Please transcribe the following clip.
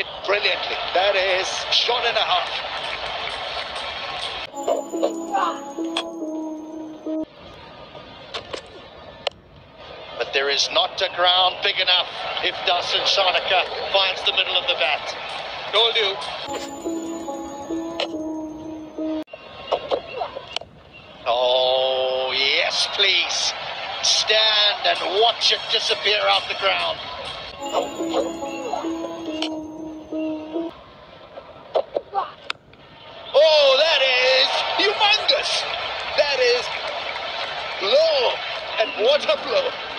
it brilliantly. That is shot and a half. But there is not a ground big enough if Dasan Shanaka finds the middle of the bat. Told you. Oh, yes, please. Stand and watch it disappear out the ground. Oh, that is humongous. That is blow. And what a blow.